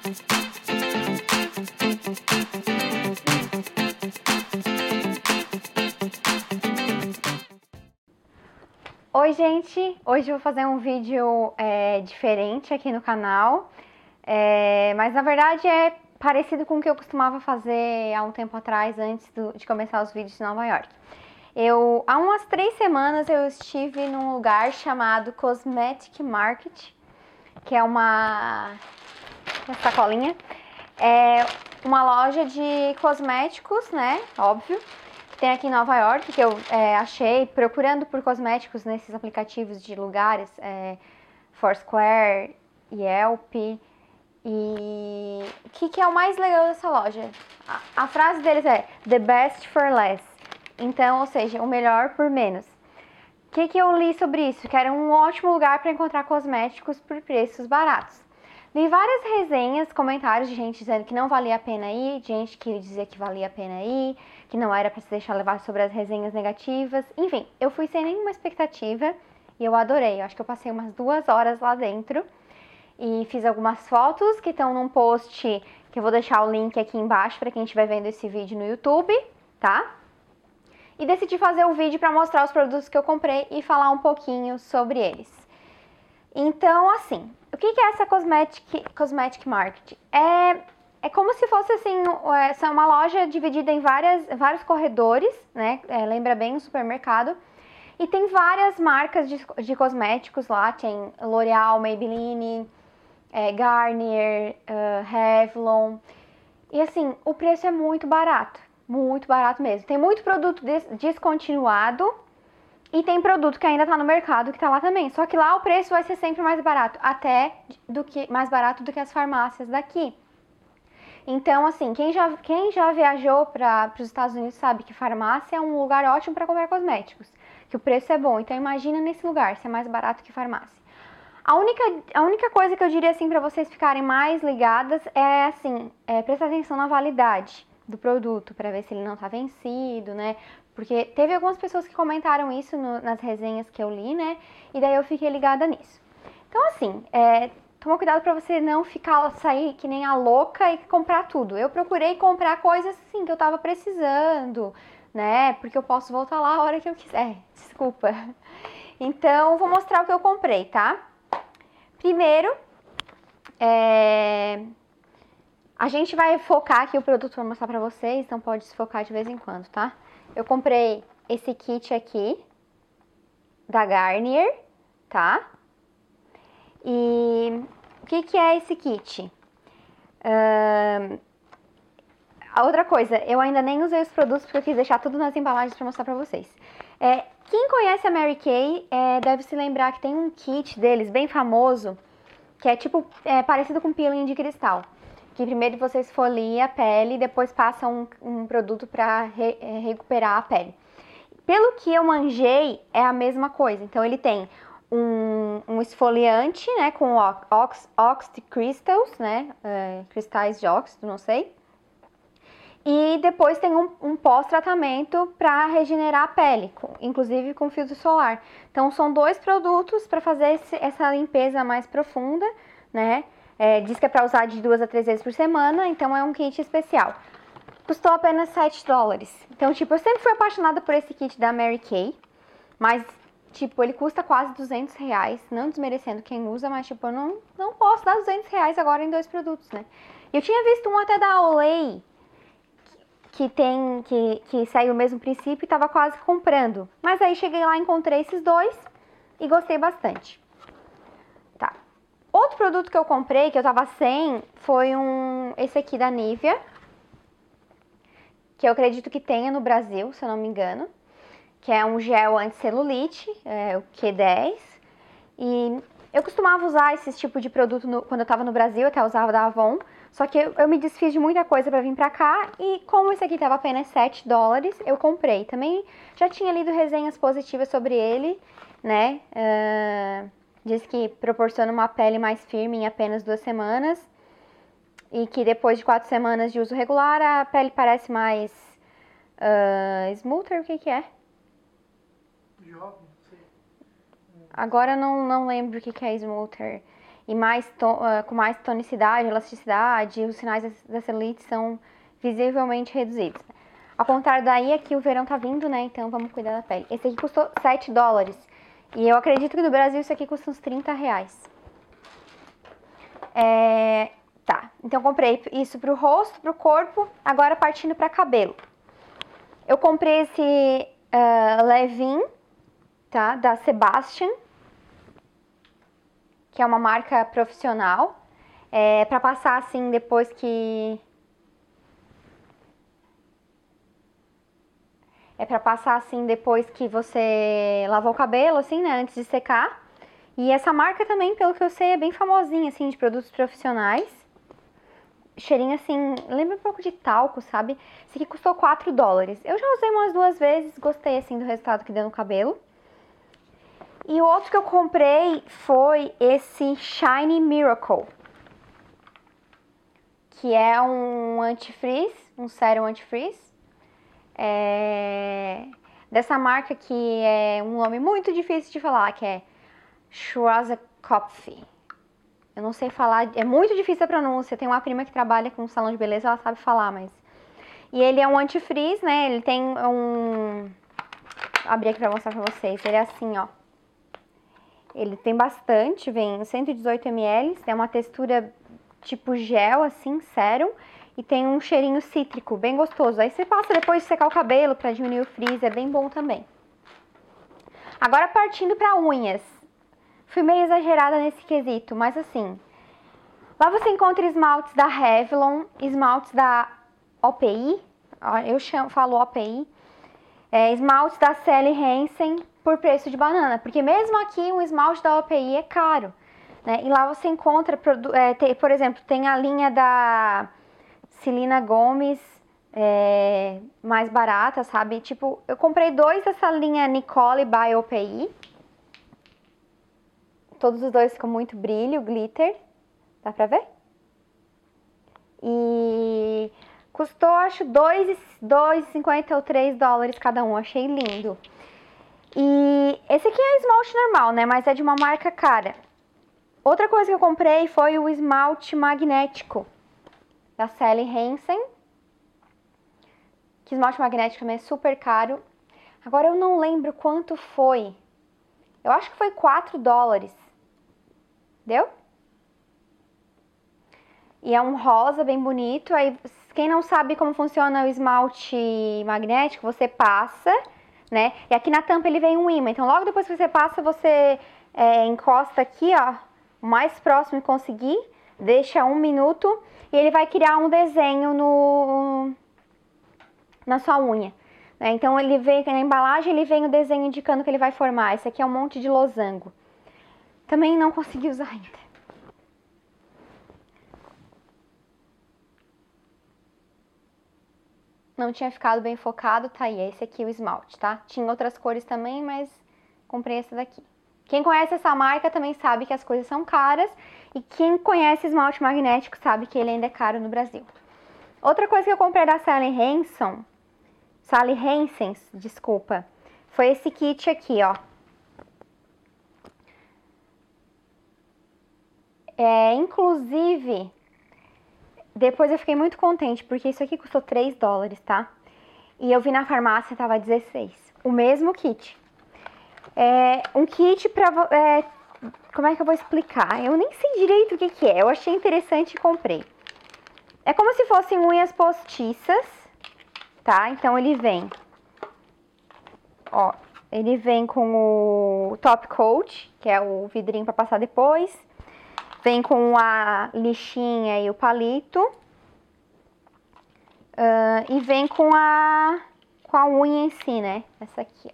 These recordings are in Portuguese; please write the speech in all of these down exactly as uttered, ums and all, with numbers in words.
Oi gente, hoje eu vou fazer um vídeo é, diferente aqui no canal, é, mas na verdade é parecido com o que eu costumava fazer há um tempo atrás, antes do, de começar os vídeos de Nova York. Eu, há umas três semanas eu estive num lugar chamado Cosmetic Market, que é uma, uma sacolinha, é uma loja de cosméticos, né, óbvio. Tem aqui em Nova York, que eu é, achei procurando por cosméticos nesses aplicativos de lugares, é, Foursquare, Yelp. E o que, que é o mais legal dessa loja? A, a frase deles é The best for less. Então, ou seja, o melhor por menos. O que, que eu li sobre isso? Que era um ótimo lugar para encontrar cosméticos por preços baratos. Li várias resenhas, comentários de gente dizendo que não valia a pena ir, de gente que dizia que valia a pena ir, que não era para se deixar levar sobre as resenhas negativas. Enfim, eu fui sem nenhuma expectativa e eu adorei. Eu acho que eu passei umas duas horas lá dentro e fiz algumas fotos que estão num post que eu vou deixar o link aqui embaixo para quem estiver vendo esse vídeo no YouTube, tá? E decidi fazer o vídeo para mostrar os produtos que eu comprei e falar um pouquinho sobre eles. Então, assim, o que é essa Cosmetic, Cosmetic Market? É, é como se fosse, assim, é uma loja dividida em várias, vários corredores, né? É, lembra bem um supermercado. E tem várias marcas de, de cosméticos lá, tem L'Oreal, Maybelline, é, Garnier, uh, Revlon. E, assim, o preço é muito barato, muito barato mesmo. Tem muito produto des, descontinuado. E tem produto que ainda tá no mercado que tá lá também. Só que lá o preço vai ser sempre mais barato. Até do que, mais barato do que as farmácias daqui. Então, assim, quem já, quem já viajou para os Estados Unidos sabe que farmácia é um lugar ótimo para comprar cosméticos. Que o preço é bom. Então, imagina nesse lugar, ser mais barato que farmácia. A única, a única coisa que eu diria, assim, para vocês ficarem mais ligadas é, assim, é, prestar atenção na validade do produto, para ver se ele não tá vencido, né? Porque teve algumas pessoas que comentaram isso no, nas resenhas que eu li, né? E daí eu fiquei ligada nisso. Então, assim, é, toma cuidado pra você não ficar, sair que nem a louca e comprar tudo. Eu procurei comprar coisas, assim, que eu tava precisando, né? Porque eu posso voltar lá a hora que eu quiser. Desculpa. Então, vou mostrar o que eu comprei, tá? Primeiro, é... a gente vai focar aqui o produto para mostrar pra vocês, então pode se focar de vez em quando, tá? Eu comprei esse kit aqui, da Garnier, tá? E o que que é esse kit? Uh, a outra coisa, eu ainda nem usei os produtos porque eu quis deixar tudo nas embalagens para mostrar pra vocês. É, quem conhece a Mary Kay é, deve se lembrar que tem um kit deles bem famoso, que é tipo, é, parecido com peeling de cristal. Que primeiro você esfolia a pele e depois passa um, um produto para re, é, recuperar a pele. Pelo que eu manjei, é a mesma coisa. Então, ele tem um, um esfoliante, né, com ox, oxy crystals, né, é, cristais de óxido, não sei. E depois tem um, um pós-tratamento para regenerar a pele, com, inclusive com filtro solar. Então, são dois produtos para fazer esse, essa limpeza mais profunda, né. É, diz que é para usar de duas a três vezes por semana, então é um kit especial. Custou apenas sete dólares. Então, tipo, eu sempre fui apaixonada por esse kit da Mary Kay. Mas, tipo, ele custa quase duzentos reais. Não desmerecendo quem usa, mas, tipo, eu não, não posso dar duzentos reais agora em dois produtos, né? Eu tinha visto um até da Olay, que, que tem, que, que saiu o mesmo princípio e tava quase comprando. Mas aí cheguei lá, encontrei esses dois e gostei bastante. Tá. Outro produto que eu comprei, que eu tava sem, foi um esse aqui da Nivea, que eu acredito que tenha no Brasil, se eu não me engano, que é um gel anti-celulite, é, o Q dez. E eu costumava usar esse tipo de produto no, quando eu tava no Brasil, até usava da Avon, só que eu, eu me desfiz de muita coisa pra vir pra cá, e como esse aqui tava apenas sete dólares, eu comprei. Também já tinha lido resenhas positivas sobre ele, né, uh, diz que proporciona uma pele mais firme em apenas duas semanas, e que depois de quatro semanas de uso regular, a pele parece mais uh, smoother, o que que é? Jovem, sei. Agora não, não lembro o que que é smoother. e mais to, uh, com mais tonicidade, elasticidade, os sinais da celulite são visivelmente reduzidos. Ao contrário daí, aqui o verão tá vindo, né? Então vamos cuidar da pele. Esse aqui custou sete dólares. E eu acredito que no Brasil isso aqui custa uns trinta reais. É, tá, então comprei isso pro rosto, pro corpo, agora partindo pra cabelo. Eu comprei esse uh, Leave-In, tá, da Sebastian, que é uma marca profissional, é, pra passar assim depois que... É pra passar assim depois que você lavou o cabelo, assim, né, antes de secar. E essa marca também, pelo que eu sei, é bem famosinha, assim, de produtos profissionais. Cheirinho, assim, lembra um pouco de talco, sabe? Esse aqui custou quatro dólares. Eu já usei umas duas vezes, gostei, assim, do resultado que deu no cabelo. E o outro que eu comprei foi esse Shiny Miracle, que é um antifreeze, um sérum antifreeze. É... Dessa marca que é um nome muito difícil de falar, que é Schwarzkopf. Eu não sei falar, é muito difícil a pronúncia. Tem uma prima que trabalha com um salão de beleza, ela sabe falar, mas... E ele é um antifreeze, né? Ele tem um... Vou abrir aqui pra mostrar pra vocês. Ele é assim, ó. Ele tem bastante, vem cento e dezoito mililitros. Tem uma textura tipo gel, assim, sérum. E tem um cheirinho cítrico, bem gostoso. Aí você passa depois de secar o cabelo pra diminuir o frizz, é bem bom também. Agora partindo pra unhas. Fui meio exagerada nesse quesito, mas assim... Lá você encontra esmaltes da Revlon, esmaltes da O P I, eu chamo, falo O P I, é, esmaltes da Sally Hansen por preço de banana, porque mesmo aqui um esmalte da O P I é caro, né? E lá você encontra, é, tem, por exemplo, tem a linha da Celina Gomes, é, mais barata, sabe? Tipo, eu comprei dois dessa linha Nicole by O P I. Todos os dois com muito brilho, glitter. Dá pra ver? E custou, acho, dois e cinquenta ou três dólares cada um. Achei lindo. E esse aqui é esmalte normal, né? Mas é de uma marca cara. Outra coisa que eu comprei foi o esmalte magnético da Sally Hansen. Que esmalte magnético também é super caro. Agora eu não lembro quanto foi. Eu acho que foi quatro dólares. Deu? E é um rosa bem bonito. Aí, quem não sabe como funciona o esmalte magnético, você passa, né? E aqui na tampa ele vem um ímã. Então, logo depois que você passa, você é, encosta aqui, ó, o mais próximo que conseguir, deixa um minuto e ele vai criar um desenho no, na sua unha. Né? Então, ele vem na embalagem, ele vem o desenho indicando que ele vai formar. Esse aqui é um monte de losango. Também não consegui usar ainda. Não tinha ficado bem focado, tá aí, esse aqui é o esmalte, tá? Tinha outras cores também, mas comprei esse daqui. Quem conhece essa marca também sabe que as coisas são caras, e quem conhece esmalte magnético sabe que ele ainda é caro no Brasil. Outra coisa que eu comprei da Sally Hansen, Sally Hansen, desculpa, foi esse kit aqui, ó. É, inclusive... Depois eu fiquei muito contente, porque isso aqui custou três dólares, tá? E eu vi na farmácia, tava dezesseis. O mesmo kit. É um kit pra... É, como é que eu vou explicar? Eu nem sei direito o que que é. Eu achei interessante e comprei. É como se fossem unhas postiças, tá? Então ele vem... Ó, ele vem com o top coat, que é o vidrinho pra passar depois. Vem com a lixinha e o palito. Uh, e vem com a, com a unha em si, né? Essa aqui, ó.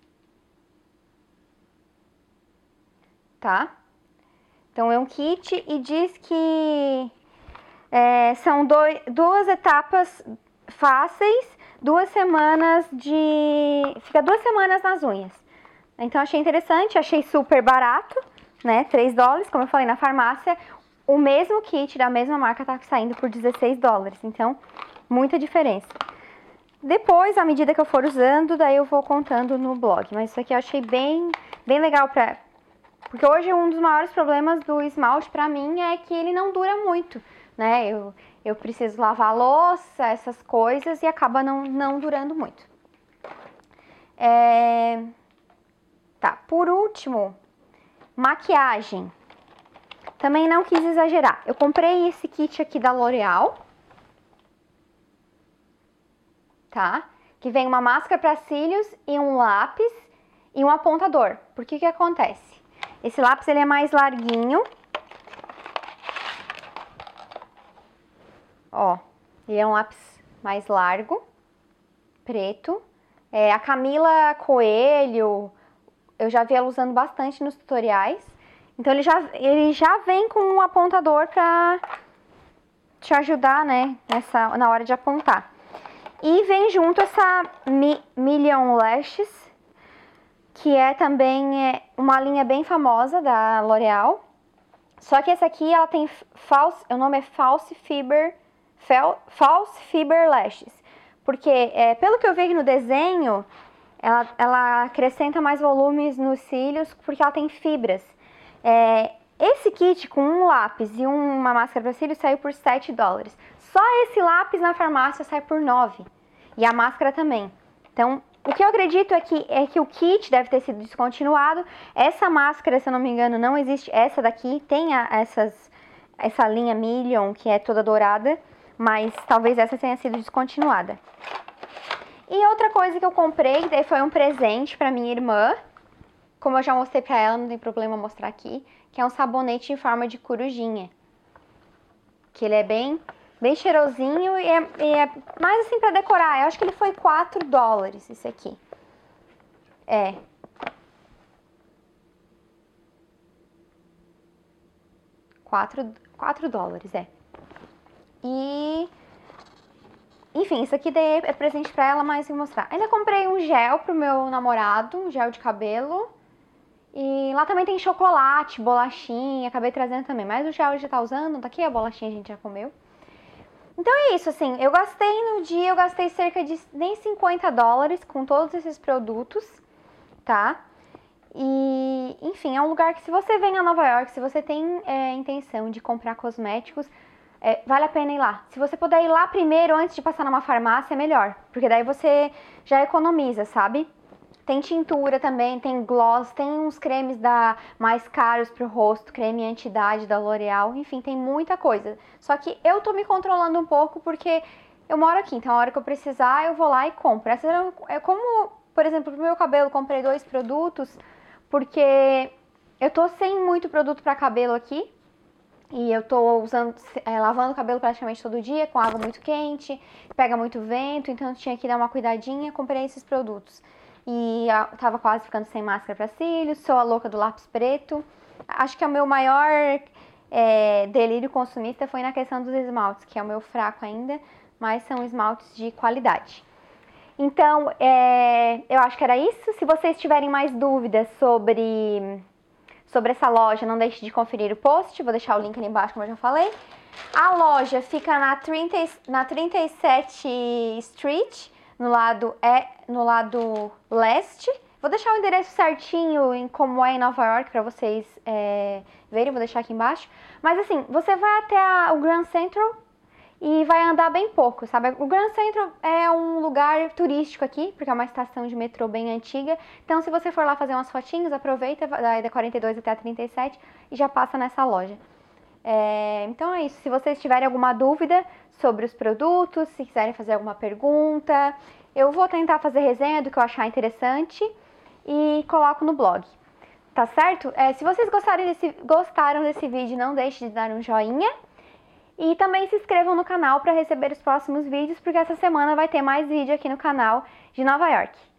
Tá? Então, é um kit e diz que é, são dois, duas etapas fáceis, duas semanas de... Fica duas semanas nas unhas. Então, achei interessante, achei super barato. Né, três dólares, como eu falei na farmácia, o mesmo kit da mesma marca tá saindo por dezesseis dólares, então muita diferença. Depois, à medida que eu for usando, daí eu vou contando no blog, mas isso aqui eu achei bem, bem legal pra Porque hoje um dos maiores problemas do esmalte pra mim é que ele não dura muito, né? Eu, eu preciso lavar a louça, essas coisas, e acaba não, não durando muito. É... Tá, por último, maquiagem. Também não quis exagerar. Eu comprei esse kit aqui da L'Oréal, tá? Que vem uma máscara para cílios e um lápis e um apontador. Por que que acontece? Esse lápis ele é mais larguinho. Ó, ele é um lápis mais largo, preto. É, a Camila Coelho, eu já vi ela usando bastante nos tutoriais. Então ele já, ele já vem com um apontador pra te ajudar, né, nessa, na hora de apontar. E vem junto essa Mi, Million Lashes, que é também é, uma linha bem famosa da L'Oréal. Só que essa aqui, ela tem false, o nome é False Fiber, False Fiber Lashes. Porque, é, pelo que eu vi aqui no desenho, ela, ela acrescenta mais volumes nos cílios porque ela tem fibras. É, esse kit com um lápis e uma máscara para cílios saiu por sete dólares. Só esse lápis na farmácia sai por nove. E a máscara também. Então, o que eu acredito é que, é que o kit deve ter sido descontinuado. Essa máscara, se eu não me engano, não existe. Essa daqui tem a, essas, essa linha Million, que é toda dourada. Mas talvez essa tenha sido descontinuada. E outra coisa que eu comprei, que daí foi um presente para minha irmã. Como eu já mostrei pra ela, não tem problema mostrar aqui. Que é um sabonete em forma de corujinha. Que ele é bem, bem cheirosinho e é, e é mais assim pra decorar. Eu acho que ele foi quatro dólares esse aqui. É. quatro dólares, é. E... Enfim, isso aqui daí é presente pra ela, mas vou mostrar. Ainda comprei um gel pro meu namorado, um gel de cabelo. E lá também tem chocolate, bolachinha, acabei trazendo também. Mas o gel ele já tá usando, tá aqui a bolachinha a gente já comeu. Então é isso, assim, eu gastei no dia, eu gastei cerca de nem cinquenta dólares com todos esses produtos, tá? E, enfim, é um lugar que se você vem a Nova York, se você tem é, intenção de comprar cosméticos, é, vale a pena ir lá. Se você puder ir lá primeiro, antes de passar numa farmácia, é melhor. Porque daí você já economiza, sabe? Tem tintura também, tem gloss, tem uns cremes da, mais caros pro rosto, creme anti-idade da L'Oréal, enfim, tem muita coisa. Só que eu tô me controlando um pouco porque eu moro aqui, então a hora que eu precisar eu vou lá e compro. Essa é como, por exemplo, pro meu cabelo, eu comprei dois produtos porque eu tô sem muito produto pra cabelo aqui. E eu tô usando, é, lavando o cabelo praticamente todo dia, com água muito quente, pega muito vento, então eu tinha que dar uma cuidadinha, comprei esses produtos. E eu tava quase ficando sem máscara para cílios, sou a louca do lápis preto. Acho que o meu maior é, delírio consumista foi na questão dos esmaltes, que é o meu fraco ainda, mas são esmaltes de qualidade. Então, é, eu acho que era isso. Se vocês tiverem mais dúvidas sobre, sobre essa loja, não deixe de conferir o post, vou deixar o link ali embaixo, como eu já falei. A loja fica na, trinta, na trinta e sete Street, no lado, é, no lado leste. Vou deixar o endereço certinho em como é em Nova York para vocês é, verem, vou deixar aqui embaixo. Mas assim, você vai até a, o Grand Central e vai andar bem pouco, sabe? O Grand Central é um lugar turístico aqui, porque é uma estação de metrô bem antiga. Então se você for lá fazer umas fotinhas, aproveita, vai da quarenta e dois até a trinta e sete e já passa nessa loja. É, então é isso, se vocês tiverem alguma dúvida sobre os produtos, se quiserem fazer alguma pergunta, eu vou tentar fazer resenha do que eu achar interessante e coloco no blog, tá certo? É, se vocês gostarem desse, gostaram desse vídeo, não deixe de dar um joinha e também se inscrevam no canal para receber os próximos vídeos, porque essa semana vai ter mais vídeo aqui no canal de Nova York.